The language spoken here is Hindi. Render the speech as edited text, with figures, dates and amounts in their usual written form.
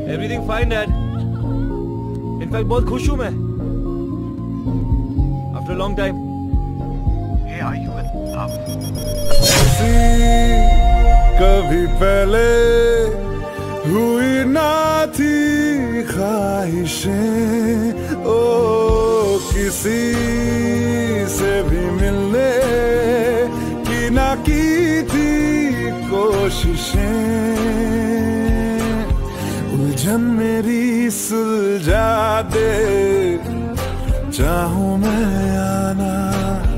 Everything fine, Dad. In fact, बहुत खुश हूँ मैं. After a long time. Hey, are you with love? ऐसी कभी पहले हुई ना थी ख्वाहिशें, ओ किसी से भी मिलने की ना की थी कोशिशें. उलझन मेरी सुलझा दे, चाहूं मैं आना